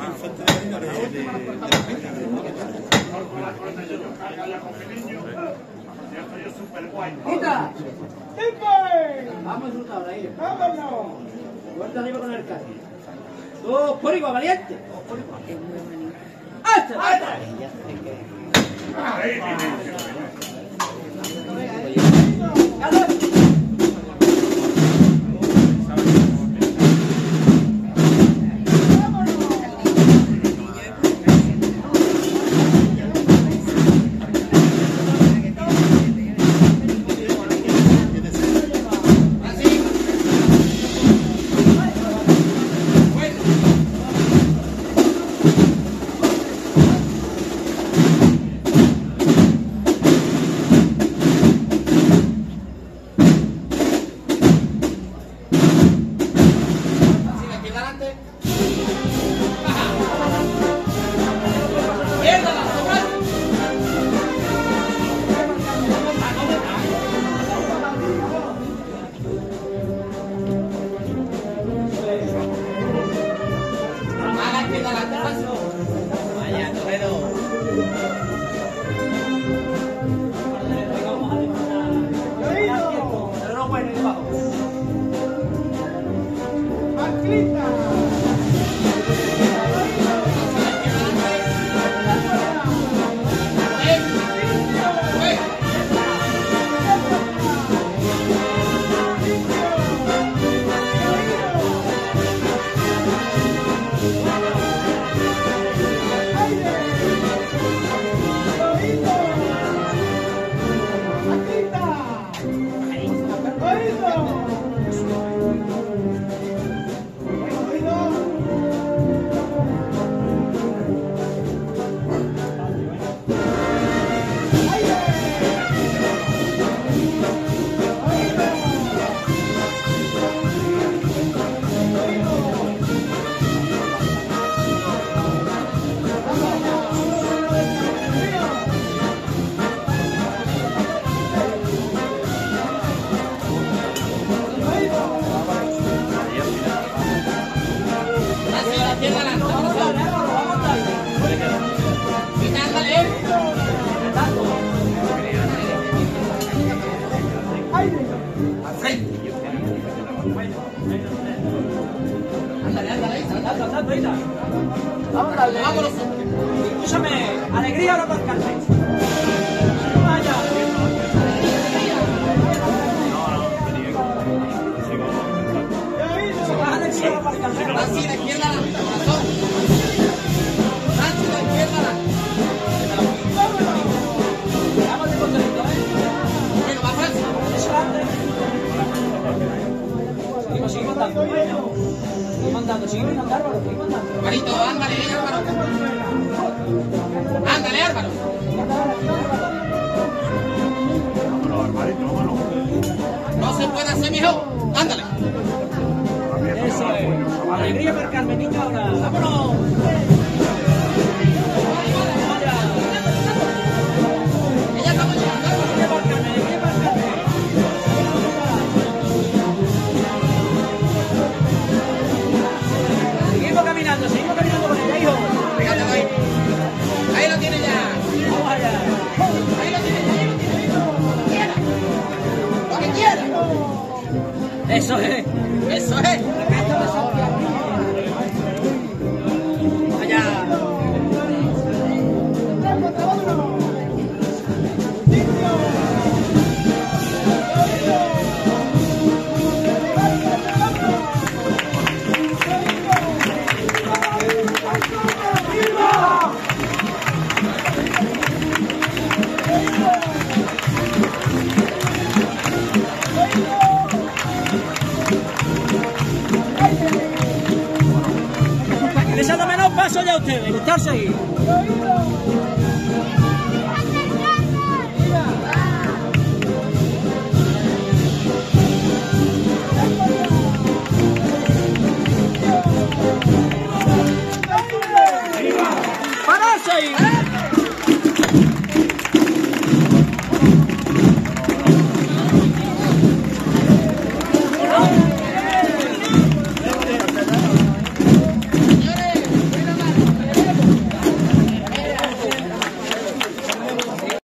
¡Quita! Vamos a disfrutar ahora, ahí. ¡Vámonos! Vuelta arriba con el casi. ¡Dos por igual, valiente! ¡Dos por igual! ¡Hasta! ¡Hasta! Vámonos. Escúchame, alegría ahora para el cartel. Vaya. Se baja del cielo para el cartel. Así, la izquierda la corazón. Así, la izquierda la. Vamos de contento, Bueno, más fácil. Eso antes. Seguimos mandando. Seguimos mandando, seguimos mandando, Álvaro, seguimos mandando. Marito, ándale, Álvaro. Ándale, Álvaro. No se puede hacer, mijo. Ándale. Eso es. Alegría para el Carmenito ahora. ¡Vámonos! Ella estamos llegando. Alegría para el Carmen, alegría para el Carmen. Seguimos caminando con ella, hijo. Fíjate ahí. Ahí lo tiene ya. Vamos allá. Ahí lo tiene ya, Lo que quiera. Eso es. Eso es. Vamos allá. Paso ya ustedes, gustarse ahí.